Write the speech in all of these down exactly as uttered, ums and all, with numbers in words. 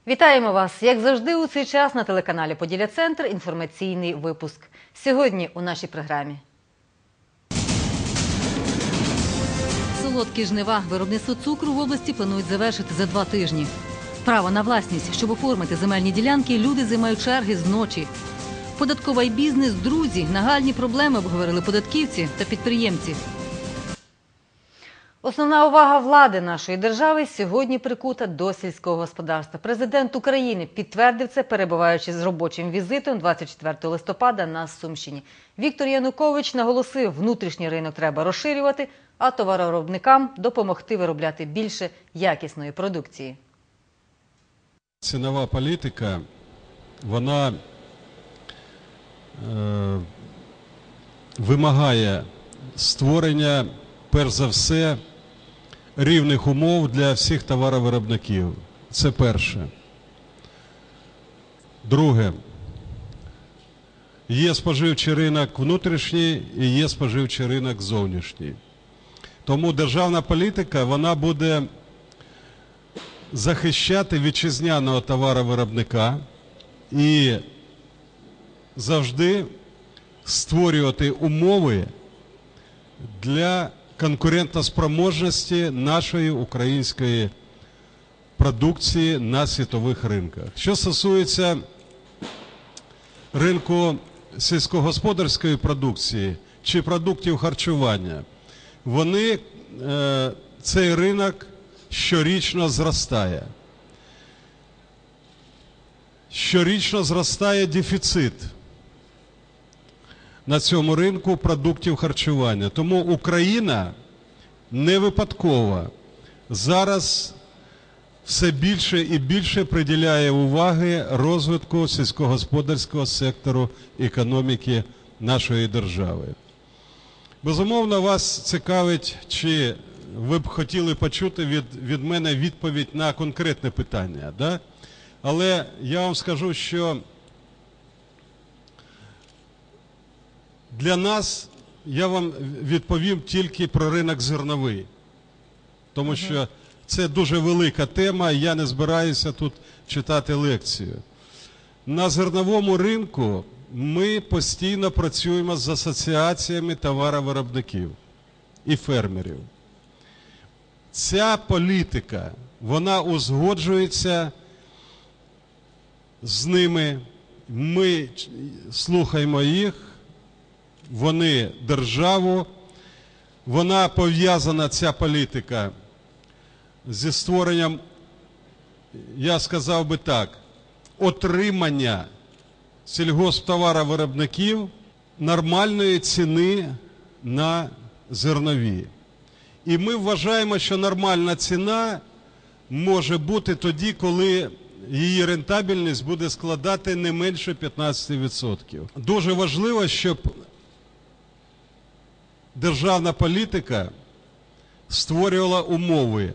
Вітаємо вас, як завжди, у цей час на телеканалі «Поділля-Центр» інформаційний випуск. Сьогодні у нашій програмі. Солодкі жнива. Виробництво цукру в області планують завершити за два тижні. Право на власність. Щоб оформити земельні ділянки, люди займають черги зночі. Податковий бізнес, друзі. Нагальні проблеми обговорили податківці та підприємці. Основна увага влади нашої держави сьогодні прикута до сільського господарства. Президент України підтвердив це, перебуваючи з робочим візитом двадцять четвертого листопада на Сумщині. Віктор Янукович наголосив, внутрішній ринок треба розширювати, а товаровиробникам допомогти виробляти більше якісної продукції. Цінова політика, вона е, вимагає створення, перш за все, рівних умов для всіх товаровиробників. Це перше. Друге. Є споживчий ринок внутрішній і є споживчий ринок зовнішній. Тому державна політика, вона буде захищати вітчизняного товаровиробника і завжди створювати умови для конкурентоспроможності нашої української продукції на світових ринках. Що стосується ринку сільськогосподарської продукції чи продуктів харчування, вони, е, цей ринок щорічно зростає. Щорічно зростає дефіцит на цьому ринку продуктів харчування. Тому Україна не випадково зараз все більше і більше приділяє уваги розвитку сільськогосподарського сектору економіки нашої держави. Безумовно, вас цікавить, чи ви б хотіли почути від, від мене відповідь на конкретне питання, да? Але я вам скажу, що для нас, я вам відповім тільки про ринок зерновий, тому що це дуже велика тема, і я не збираюся тут читати лекцію. На зерновому ринку ми постійно працюємо з асоціаціями товаровиробників і фермерів. Ця політика, вона узгоджується з ними, ми слухаємо їх, вони державу, вона пов'язана, ця політика, зі створенням, я сказав би так, отримання сільгосптоваровиробників нормальної ціни на зернові. І ми вважаємо, що нормальна ціна може бути тоді, коли її рентабельність буде складати не менше п'ятнадцять відсотків. Дуже важливо, щоб державна політика створювала умови.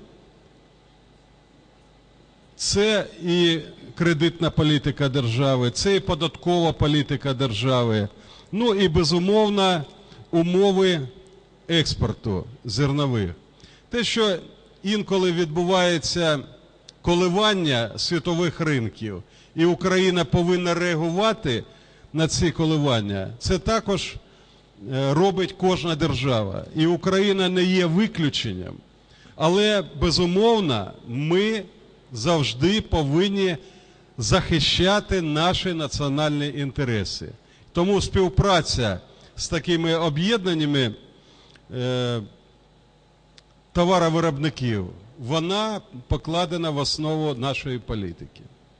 Це і кредитна політика держави, це і податкова політика держави, ну і, безумовно, умови експорту зернових. Те, що інколи відбувається коливання світових ринків, і Україна повинна реагувати на ці коливання, це також робить кожна держава. І Україна не є виключенням. Але, безумовно, ми завжди повинні захищати наші національні інтереси. Тому співпраця з такими об'єднаннями е, товаровиробників, вона покладена в основу нашої політики.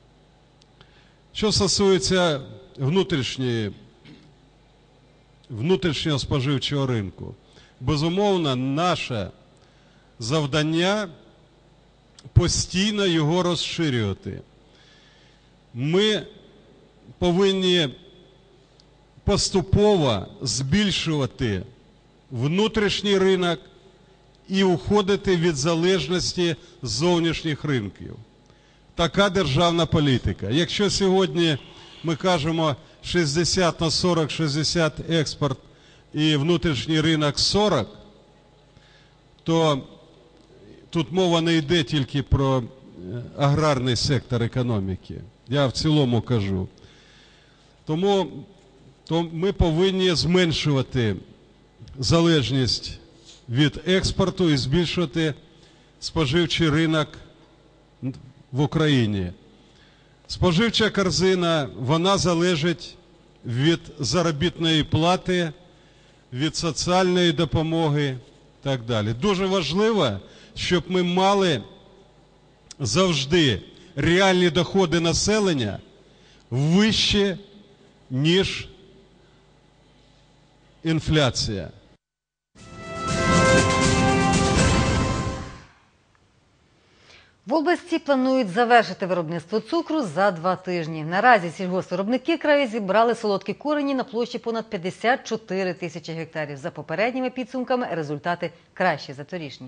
Що стосується внутрішньої, внутрішнього споживчого ринку, безумовно, наше завдання постійно його розширювати. Ми повинні поступово збільшувати внутрішній ринок і уходити від залежності зовнішніх ринків. Така державна політика. Якщо сьогодні ми кажемо шістдесят на сорок, шістдесят експорт і внутрішній ринок сорок, то тут мова не йде тільки про аграрний сектор економіки. Я в цілому кажу. Тому то ми повинні зменшувати залежність від експорту і збільшувати споживчий ринок в Україні. Споживча корзина, вона залежить від заробітної плати, від соціальної допомоги і так далі. Дуже важливо, щоб ми мали завжди реальні доходи населення вищі, ніж інфляція. В області планують завершити виробництво цукру за два тижні. Наразі сільгоспвиробники краю зібрали солодкі корені на площі понад п'ятдесят чотири тисячі гектарів. За попередніми підсумками результати кращі за торішні.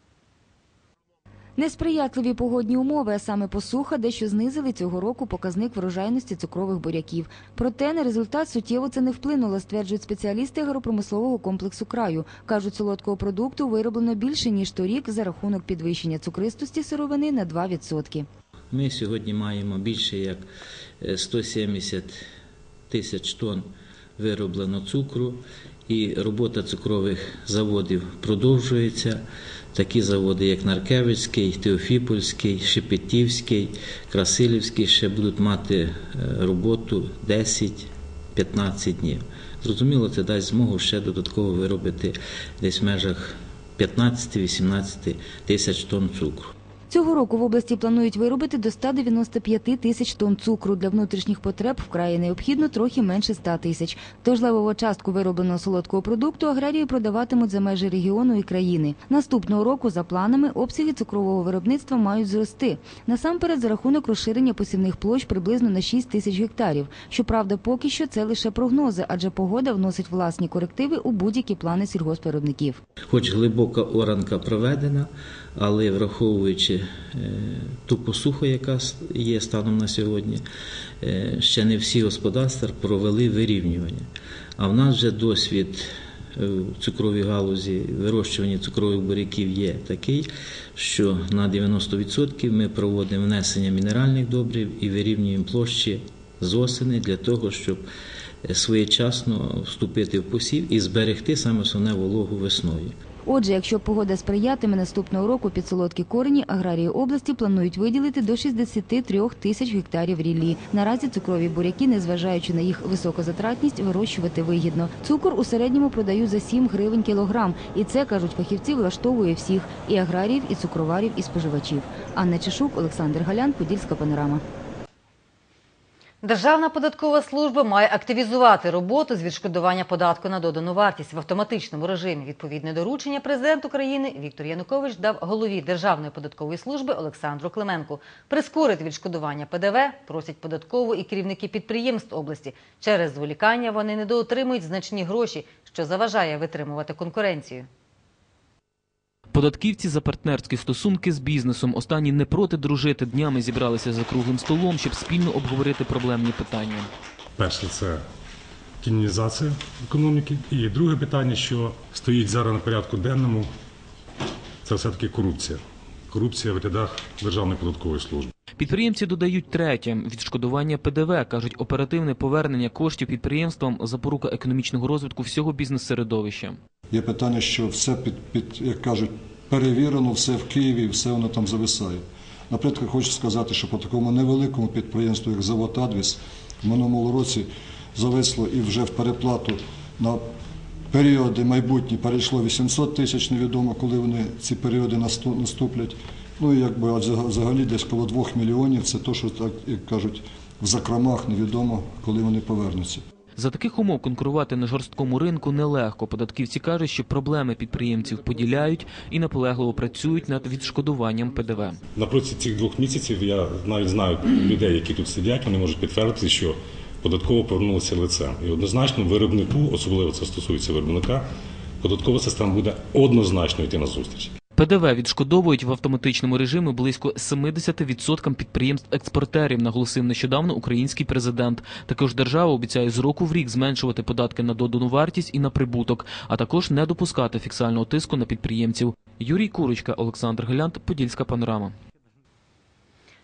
Несприятливі погодні умови, а саме посуха, дещо знизили цього року показник врожайності цукрових буряків. Проте на результат суттєво це не вплинуло, стверджують спеціалісти агропромислового комплексу краю. Кажуть, солодкого продукту вироблено більше, ніж торік за рахунок підвищення цукристості сировини на два відсотки. Ми сьогодні маємо більше як сто сімдесят тисяч тонн вироблено цукру, і робота цукрових заводів продовжується. Такі заводи, як Наркевичський, Теофіпольський, Шепетівський, Красилівський, ще будуть мати роботу десять-п'ятнадцять днів. Зрозуміло, це дасть змогу ще додатково виробити десь в межах п'ятнадцять-вісімнадцять тисяч тонн цукру. Цього року в області планують виробити до ста дев'яноста п'яти тисяч тонн цукру. Для внутрішніх потреб в краї необхідно трохи менше ста тисяч. Тож левову частку виробленого солодкого продукту аграрії продаватимуть за межі регіону і країни. Наступного року, за планами, обсяги цукрового виробництва мають зрости. Насамперед, за рахунок розширення посівних площ приблизно на шість тисяч гектарів. Щоправда, поки що це лише прогнози, адже погода вносить власні корективи у будь-які плани сільгоспвиробників. Хоч глибока оранка проведена, але враховуючи ту посуху, яка є станом на сьогодні, ще не всі господарства провели вирівнювання. А в нас вже досвід в цукровій галузі, вирощування цукрових буряків є такий, що на дев'яносто відсотків ми проводимо внесення мінеральних добрив і вирівнюємо площі з осени для того, щоб своєчасно вступити в посів і зберегти саме основне вологу весною. Отже, якщо погода сприятиме, наступного року під солодкі корені аграрії області планують виділити до шістдесят три тисяч гектарів ріллі. Наразі цукрові буряки, незважаючи на їх високозатратність, вирощувати вигідно. Цукор у середньому продають за сім гривень кілограм. І це, кажуть фахівці, влаштовує всіх – і аграріїв, і цукроварів, і споживачів. Анна Чешук, Олександр Галян, Подільська панорама. Державна податкова служба має активізувати роботу з відшкодування податку на додану вартість в автоматичному режимі. Відповідне доручення президент України Віктор Янукович дав голові Державної податкової служби Олександру Клименку. Прискорити відшкодування Пе Де Ве просять податкову і керівники підприємств області. Через зволікання вони недоотримують значні гроші, що заважає витримувати конкуренцію. Податківці за партнерські стосунки з бізнесом. Останні не проти дружити. Днями зібралися за круглим столом, щоб спільно обговорити проблемні питання. Перше – це тінізація економіки. І друге питання, що стоїть зараз на порядку денному, це все-таки корупція. Корупція в рядах Державної податкової служби. Підприємці додають третє – відшкодування Пе Де Ве. Кажуть, оперативне повернення коштів підприємствам – запорука економічного розвитку всього бізнес-середовища. Є питання, що все, під, під, як кажуть, перевірено, все в Києві, все воно там зависає. Наприклад, хочу сказати, що по такому невеликому підприємству, як завод «Адвіс», в минулому році зависло і вже в переплату на періоди майбутні перейшло вісімсот тисяч, невідомо, коли вони ці періоди наступлять. Ну і якби взагалі десь коло двох мільйонів, це те, що, так як кажуть, в закромах невідомо, коли вони повернуться. За таких умов конкурувати на жорсткому ринку нелегко. Податківці кажуть, що проблеми підприємців поділяють і наполегливо працюють над відшкодуванням Пе Де Ве. Напроти цих двох місяців я навіть знаю людей, які тут сидять, вони можуть підтвердити, що податково повернулося лицем. І однозначно виробнику, особливо це стосується виробника, податкова система буде однозначно йти на зустріч. Пе Де Ве відшкодовують в автоматичному режимі близько сімдесят відсотків підприємств-експортерів, наголосив нещодавно український президент. Також держава обіцяє з року в рік зменшувати податки на додану вартість і на прибуток, а також не допускати фіскального тиску на підприємців. Юрій Курочка, Олександр Галян, Подільська панорама.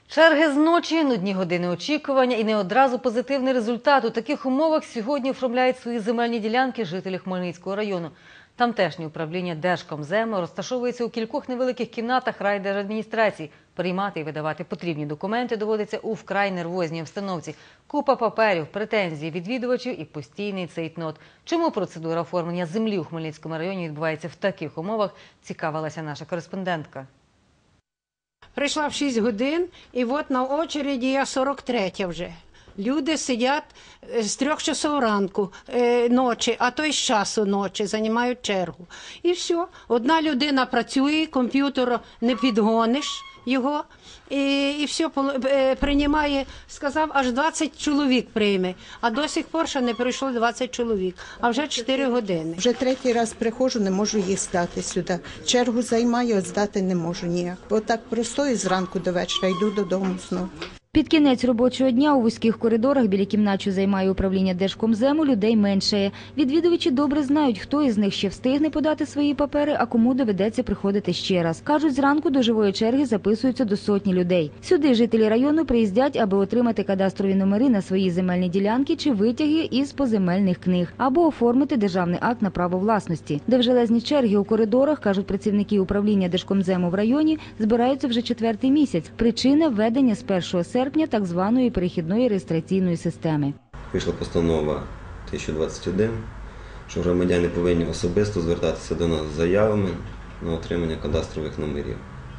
Черги з ночі, нудні години очікування і не одразу позитивний результат. У таких умовах сьогодні оформляють свої земельні ділянки жителі Хмельницького району. Тамтешнє управління Держкомзему розташовується у кількох невеликих кімнатах райдержадміністрації. Приймати і видавати потрібні документи доводиться у вкрай нервозній обстановці. Купа паперів, претензій відвідувачів і постійний цейтнот. Чому процедура оформлення землі у Хмельницькому районі відбувається в таких умовах, цікавилася наша кореспондентка. Прийшла в шість годин, і от на очереді я сорок третя вже. Люди сидять з трьох часов ранку, е, ночі, а то й з часу ночі, займають чергу. І все. Одна людина працює, комп'ютер не підгониш його, і, і все, е, приймає, сказав, аж двадцять чоловік прийме. А до сих пор ще не прийшло двадцять чоловік, а вже чотири години. Вже третій раз приходжу, не можу їх здати сюди. Чергу займаю, а здати не можу ніяк. Бо так простою зранку до вечора, йду додому знову. Під кінець робочого дня у вузьких коридорах біля кімнат, що займає управління Держкомзему, людей меншає. Відвідувачі добре знають, хто із них ще встигне подати свої папери, а кому доведеться приходити ще раз. Кажуть, зранку до живої черги записуються до сотні людей. Сюди жителі району приїздять, аби отримати кадастрові номери на свої земельні ділянки чи витяги із поземельних книг, або оформити державний акт на право власності. Довжелезні черги у коридорах, кажуть працівники управління Держкомзему в районі, збираються вже четвертий місяць. Причина – введення з першого серпня так званої перехідної реєстраційної системи. Вийшла постанова тисяча двадцять один, що громадяни повинні особисто звертатися до нас з заявами на отримання кадастрових номерів.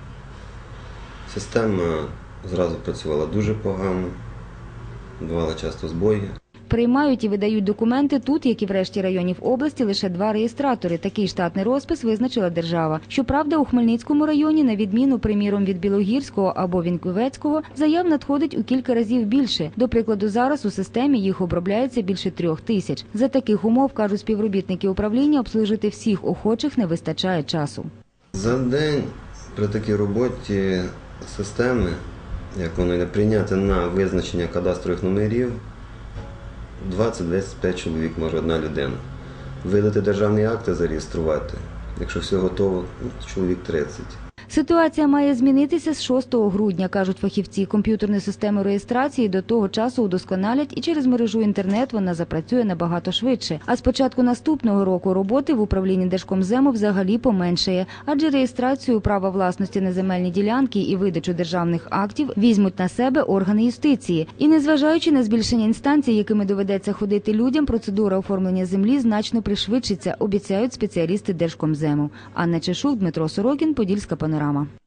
Система зразу працювала дуже погано, бували часто збої. Приймають і видають документи тут, як і в решті районів області, лише два реєстратори. Такий штатний розпис визначила держава. Щоправда, у Хмельницькому районі, на відміну, приміром, від Білогірського або Віньковецького, заяв надходить у кілька разів більше. До прикладу, зараз у системі їх обробляється більше трьох тисяч. За таких умов, кажуть співробітники управління, обслужити всіх охочих не вистачає часу. За день при такій роботі системи, як воно йде, прийняти на визначення кадастрових номерів, двадцять-двадцять п'ять чоловік може одна людина. Видати державні акти, зареєструвати. Якщо все готово, чоловік тридцять. Ситуація має змінитися з шостого грудня, кажуть фахівці. Комп'ютерну систему реєстрації до того часу удосконалять, і через мережу інтернет вона запрацює набагато швидше. А з початку наступного року роботи в управлінні Держкомзему взагалі поменшає, адже реєстрацію права власності на земельні ділянки і видачу державних актів візьмуть на себе органи юстиції. І незважаючи на збільшення інстанцій, якими доведеться ходити людям, процедура оформлення землі значно пришвидшиться, обіцяють спеціалісти Держкомзему. Анна Чешук, Дмитро Сорокін, Подільська панорама.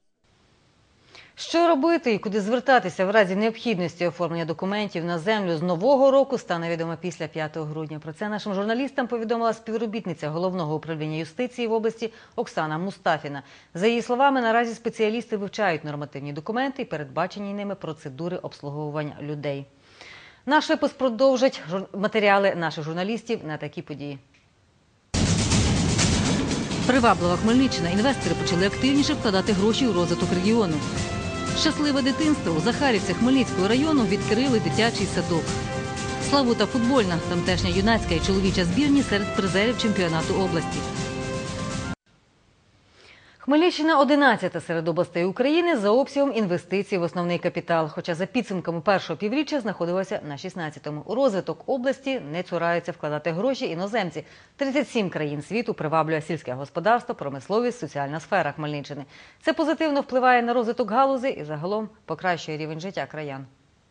Що робити і куди звертатися в разі необхідності оформлення документів на землю з нового року стане відомо після п'ятого грудня. Про це нашим журналістам повідомила співробітниця Головного управління юстиції в області Оксана Мустафіна. За її словами, наразі спеціалісти вивчають нормативні документи і передбачені ними процедури обслуговування людей. Наш випуск продовжать матеріали наших журналістів на такі події. Приваблива Хмельниччина. Інвестори почали активніше вкладати гроші у розвиток регіону. Щасливе дитинство. У Захарівцях Хмельницького району відкрили дитячий садок. Славута футбольна. Тамтешня юнацька і чоловіча збірні серед призерів чемпіонату області. Хмельниччина – одинадцята серед областей України за обсягом інвестицій в основний капітал, хоча за підсумками першого півріччя знаходилася на шістнадцятому. У розвиток області не цураються вкладати гроші іноземці. тридцять сім країн світу приваблює сільське господарство, промисловість, соціальна сфера Хмельниччини. Це позитивно впливає на розвиток галузі і загалом покращує рівень життя краян.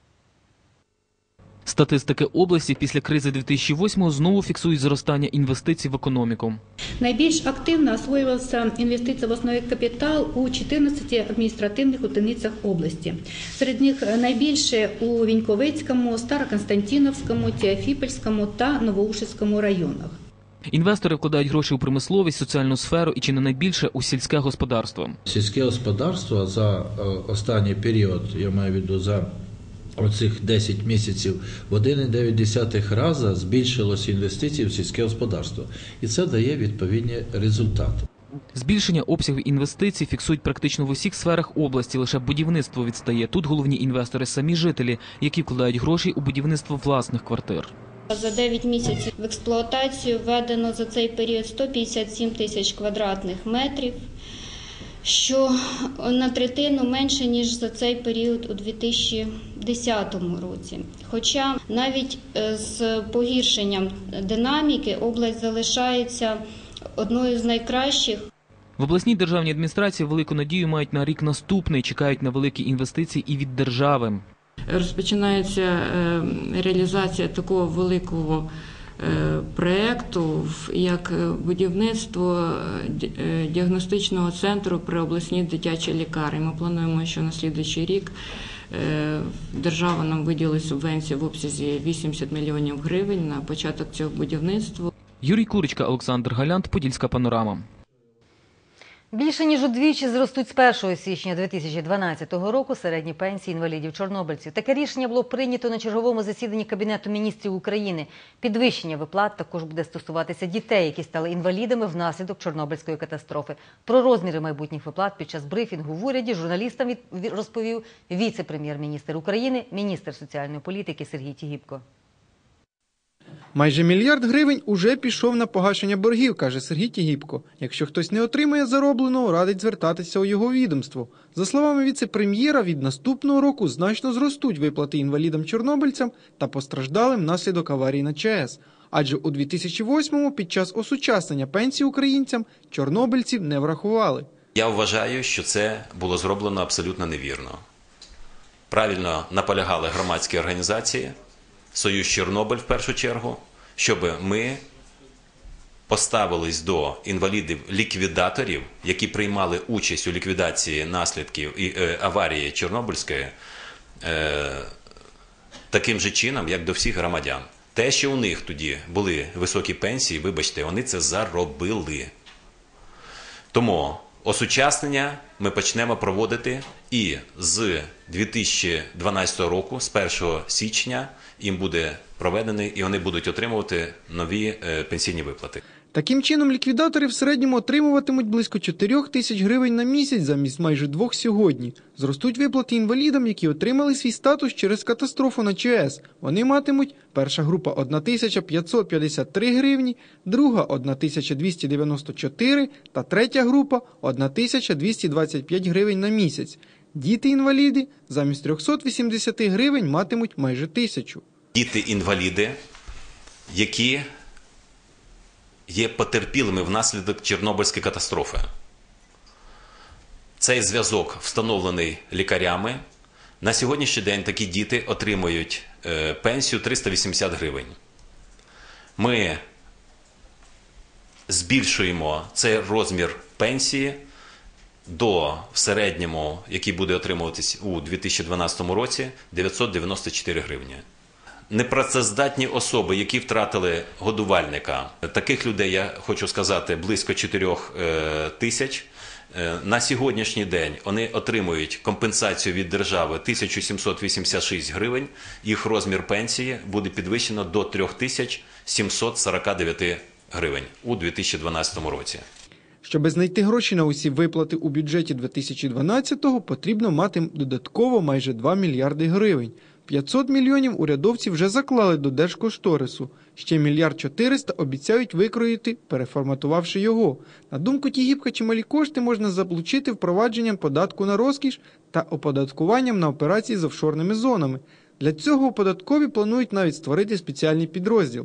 Статистики області після кризи дві тисячі восьмого знову фіксують зростання інвестицій в економіку. Найбільш активно освоювався інвестиції в основний капітал у чотирнадцяти адміністративних одиницях області. Серед них найбільше у Віньковецькому, Староконстантиновському, Теофіпольському та Новоушицькому районах. Інвестори вкладають гроші у промисловість, соціальну сферу і чи не найбільше у сільське господарство. Сільське господарство за останній період, я маю в виду за оцих десять місяців, в один цілих дев'ять десятих рази збільшилося інвестиції в сільське господарство. І це дає відповідні результати. Збільшення обсягів інвестицій фіксують практично в усіх сферах області, лише будівництво відстає. Тут головні інвестори – самі жителі, які вкладають гроші у будівництво власних квартир. За дев'ять місяців в експлуатацію введено за цей період сто п'ятдесят сім тисяч квадратних метрів. що на третину менше, ніж за цей період у дві тисячі десятому році. Хоча навіть з погіршенням динаміки область залишається одною з найкращих. В обласній державній адміністрації велику надію мають на рік наступний, чекають на великі інвестиції і від держави. Розпочинається реалізація такого великого проєкту, як будівництво діагностичного центру при обласній дитячій лікарні. Ми плануємо, що на слідуючий рік держава нам виділить субвенцію в обсязі вісімдесят мільйонів гривень на початок цього будівництва. Юрій Курочка, Олександр Галянт, Подільська панорама. Більше ніж удвічі зростуть з першого січня дві тисячі дванадцятого року середні пенсії інвалідів-чорнобильців. Таке рішення було прийнято на черговому засіданні Кабінету міністрів України. Підвищення виплат також буде стосуватися дітей, які стали інвалідами внаслідок Чорнобильської катастрофи. Про розміри майбутніх виплат під час брифінгу в уряді журналістам розповів віце-прем'єр-міністр України, міністр соціальної політики Сергій Тігіпко. Майже мільярд гривень уже пішов на погашення боргів, каже Сергій Тігіпко. Якщо хтось не отримає заробленого, радить звертатися у його відомство. За словами віце-прем'єра, від наступного року значно зростуть виплати інвалідам-чорнобильцям та постраждалим внаслідок аварії на ЧАЕС. Адже у дві тисячі восьмому під час осучаснення пенсій українцям чорнобильців не врахували. Я вважаю, що це було зроблено абсолютно невірно. Правильно наполягали громадські організації, Союз Чорнобиль в першу чергу, щоб ми поставились до інвалідів-ліквідаторів, які приймали участь у ліквідації наслідків аварії Чорнобильської, таким же чином, як до всіх громадян. Те, що у них тоді були високі пенсії, вибачте, вони це заробили. Тому осучаснення ми почнемо проводити і з дві тисячі дванадцятого року, з першого січня, їм буде проведений і вони будуть отримувати нові пенсійні виплати. Таким чином, ліквідатори в середньому отримуватимуть близько чотирьох тисяч гривень на місяць замість майже двох сьогодні. Зростуть виплати інвалідам, які отримали свій статус через катастрофу на ЧАЕС. Вони матимуть: перша група – одна тисяча п'ятсот п'ятдесят три гривні, друга – одна тисяча двісті дев'яносто чотири та третя група – одна тисяча двісті двадцять п'ять гривень на місяць. Діти-інваліди замість трьохсот вісімдесят гривень матимуть майже тисячу. Діти-інваліди, які є потерпілими внаслідок Чорнобильської катастрофи. Цей зв'язок встановлений лікарями. На сьогоднішній день такі діти отримують пенсію триста вісімдесят гривень. Ми збільшуємо цей розмір пенсії до в середньому, який буде отримуватись у дві тисячі дванадцятому році, дев'ятсот дев'яносто чотири гривні. Непрацездатні особи, які втратили годувальника, таких людей, я хочу сказати, близько чотирьох тисяч. На сьогоднішній день вони отримують компенсацію від держави тисячу сімсот вісімдесят шість гривень. Їх розмір пенсії буде підвищено до три тисячі сімсот сорок дев'ять гривень у дві тисячі дванадцятому році. Щоби знайти гроші на усі виплати у бюджеті дві тисячі дванадцятого, потрібно мати додатково майже два мільярди гривень. п'ятсот мільйонів урядовці вже заклали до держкошторису. Ще мільярд чотириста обіцяють викроїти, переформатувавши його. На думку Тігіпка, чималі кошти можна заполучити впровадженням податку на розкіш та оподаткуванням на операції з офшорними зонами. Для цього у податкові планують навіть створити спеціальний підрозділ.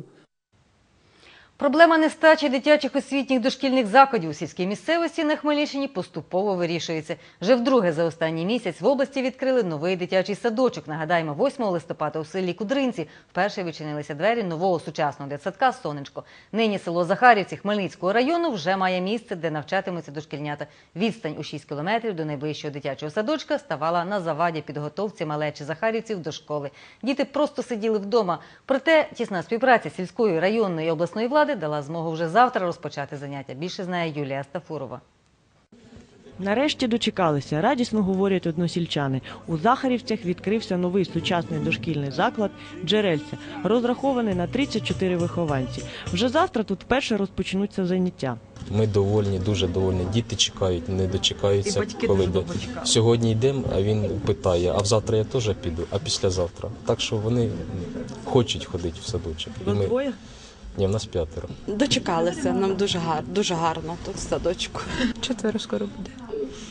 Проблема нестачі дитячих освітніх дошкільних закладів у сільській місцевості на Хмельниччині поступово вирішується. Вже вдруге за останній місяць в області відкрили новий дитячий садочок. Нагадаємо, восьмого листопада у селі Кудринці вперше відчинилися двері нового сучасного дитсадка «Сонечко». Нині село Захарівці Хмельницького району вже має місце, де навчатимуться дошкільнята. Відстань у шість кілометрів до найближчого дитячого садочка ставала на заваді підготовці малечі захарівців до школи. Діти просто сиділи вдома. Проте тісна співпраця сільської, районної і обласної влади дала змогу вже завтра розпочати заняття. Більше знає Юлія Стафурова. Нарешті дочекалися. Радісно говорять односільчани. У Захарівцях відкрився новий сучасний дошкільний заклад «Джерельце», розрахований на тридцять чотири вихованці. Вже завтра тут вперше розпочнуться заняття. Ми довольні, дуже довольні. Діти чекають, не дочекаються. Коли до... Сьогодні йдемо, а він питає, а завтра я теж піду, а післязавтра. Так що вони хочуть ходити в садочок. Ви ми... двоє? Ні, в нас п'ятеро. Дочекалися, нам дуже гарно, дуже гарно тут в садочку. Четверо скоро буде.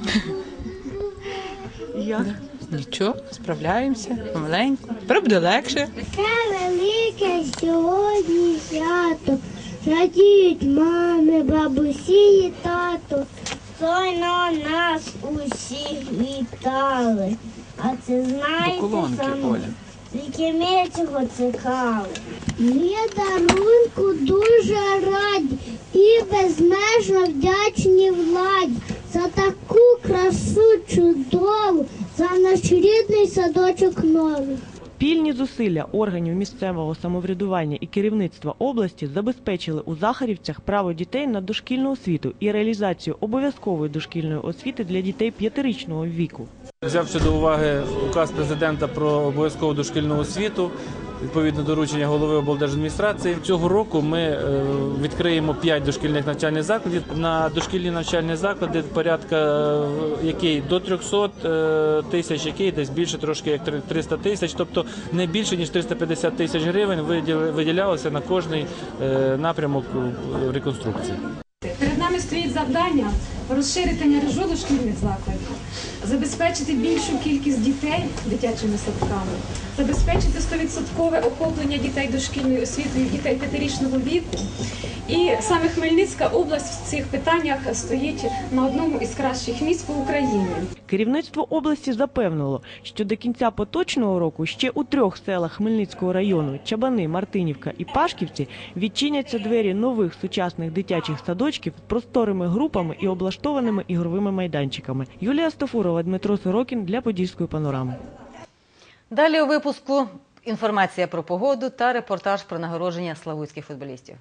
Як? Нічого, справляємося, помаленьку. Тепер буде легше. Таке велике сьогодні свято. Радіють мами, бабусі і тато. Щойно нас усіх вітали. А це знаєте саме, тільки ми цього чекали. Ми дарунку дуже раді і безмежно вдячні владі за таку красу чудову, за наш рідний садочок новий. Спільні зусилля органів місцевого самоврядування і керівництва області забезпечили у Захарівцях право дітей на дошкільну освіту і реалізацію обов'язкової дошкільної освіти для дітей п'ятирічного віку. Взявши до уваги указ президента про обов'язкову дошкільну освіту, відповідно доручення голови облдержадміністрації, цього року ми відкриємо п'ять дошкільних навчальних закладів. На дошкільні навчальні заклади порядка який до трьохсот тисяч, який десь більше трошки як триста тисяч, тобто не більше ніж триста п'ятдесят тисяч гривень виділялося на кожний напрямок реконструкції. Перед нами стоїть завдання розширити мережу дошкільних закладів, забезпечити більшу кількість дітей дитячими садками, забезпечити сто відсотків охоплення дітей дошкільною освітою, дітей п'ятирічного віку. І саме Хмельницька область в цих питаннях стоїть на одному із кращих місць по Україні. Керівництво області запевнило, що до кінця поточного року ще у трьох селах Хмельницького району – Чабани, Мартинівка і Пашківці – відчиняться двері нових сучасних дитячих садочків з просторими групами і облаштованими ігровими майданчиками. Юлія Стофурова, Дмитро Сорокін для Подільської панорами. Далі у випуску інформація про погоду та репортаж про нагородження славутських футболістів.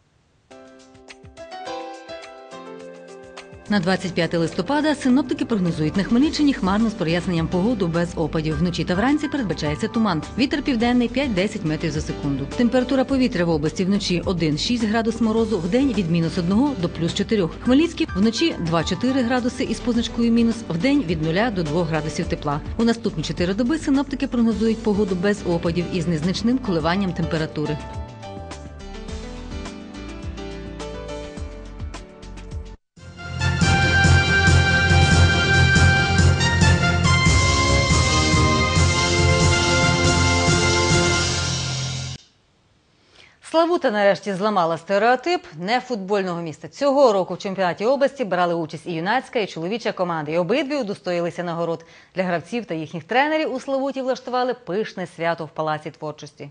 На двадцять п'яте листопада синоптики прогнозують на Хмельниччині хмарно з проясненням погоду без опадів. Вночі та вранці передбачається туман. Вітер південний п'ять-десять метрів за секунду. Температура повітря в області вночі один-шість градус морозу, вдень від мінус одного до плюс чотирьох. Хмельницький вночі два-чотири градуси із позначкою мінус, вдень від нуля до двох градусів тепла. У наступні чотири доби синоптики прогнозують погоду без опадів із незначним коливанням температури. Славута нарешті зламала стереотип нефутбольного міста. Цього року в чемпіонаті області брали участь і юнацька, і чоловіча команди. І обидві удостоїлися нагород. Для гравців та їхніх тренерів у Славуті влаштували пишне свято в Палаці творчості.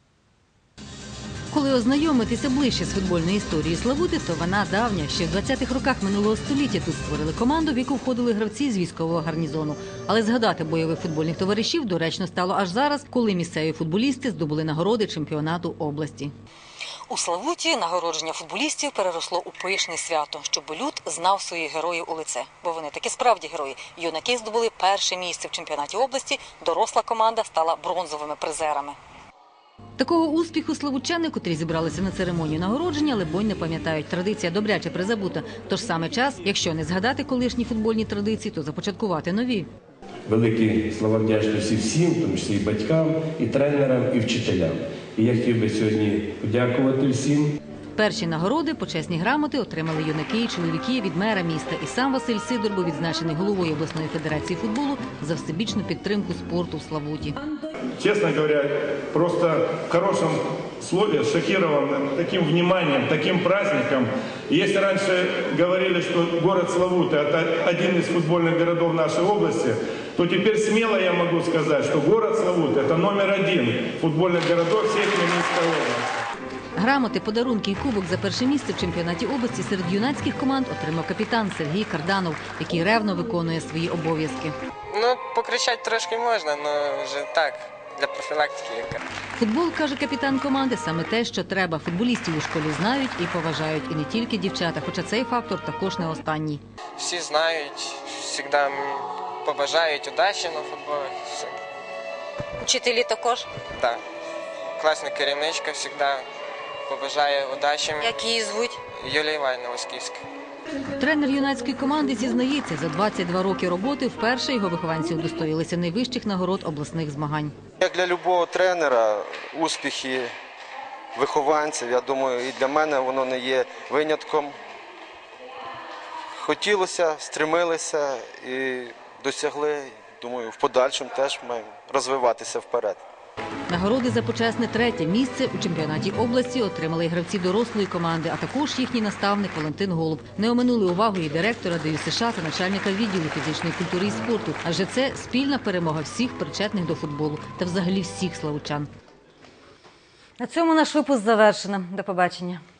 Коли ознайомитися ближче з футбольною історією Славути, то вона давня. Ще в двадцятих роках минулого століття тут створили команду, в яку входили гравці з військового гарнізону. Але згадати бойових футбольних товаришів доречно стало аж зараз, коли місцеві футболісти здобули нагороди чемпіонату області. У Славуті нагородження футболістів переросло у пишне свято, щоб люд знав своїх героїв у лице. Бо вони таки справді герої. Юнаки здобули перше місце в чемпіонаті області, доросла команда стала бронзовими призерами. Такого успіху славутчани, котрі зібралися на церемонію нагородження, либонь не пам'ятають. Традиція добряче призабута. Тож саме час, якщо не згадати колишні футбольні традиції, то започаткувати нові. Великі слова вдячності всім, в тому числі і батькам, і тренерам, і вчителям. І я хотів би сьогодні подякувати всім. Перші нагороди, почесні грамоти отримали юнаки і чоловіки від мера міста. І сам Василь Сидор був відзначений головою обласної федерації футболу за всебічну підтримку спорту в Славуті. Честно говоря, просто в хорошем слове шокирован таким вниманием, таким праздником. И если раньше говорили, что город Славута – это один из футбольных городов нашей области, то теперь смело я могу сказать, что город Славута – это номер один футбольных городов всей Хмельницкой области. Грамоти, подарунки і кубок за перше місце в чемпіонаті області серед юнацьких команд отримав капітан Сергій Карданов, який ревно виконує свої обов'язки. Ну, покричати трошки можна, але вже так, для профілактики. Футбол, каже капітан команди, саме те, що треба. Футболістів у школі знають і поважають. І не тільки дівчата, хоча цей фактор також не останній. Всі знають, завжди побажають удачі на футболі. Учителі також? Так. Класна керівничка завжди побажає удачі. Як її звуть? Юлія Іванівна Восківська. Тренер юнацької команди зізнається, за двадцять два роки роботи вперше його вихованці удостоїлися найвищих нагород обласних змагань. Як для будь-якого тренера, успіхи вихованців, я думаю, і для мене воно не є винятком. хотілося, стремилися і досягли. Думаю, в подальшому теж маємо розвиватися вперед. Нагороди за почесне третє місце у чемпіонаті області отримали і гравці дорослої команди, а також їхній наставник Валентин Голуб. Не оминули увагу і директора Д Ю С Ш та начальника відділу фізичної культури і спорту. Адже це спільна перемога всіх причетних до футболу та взагалі всіх славучан. На цьому наш випуск завершено. До побачення.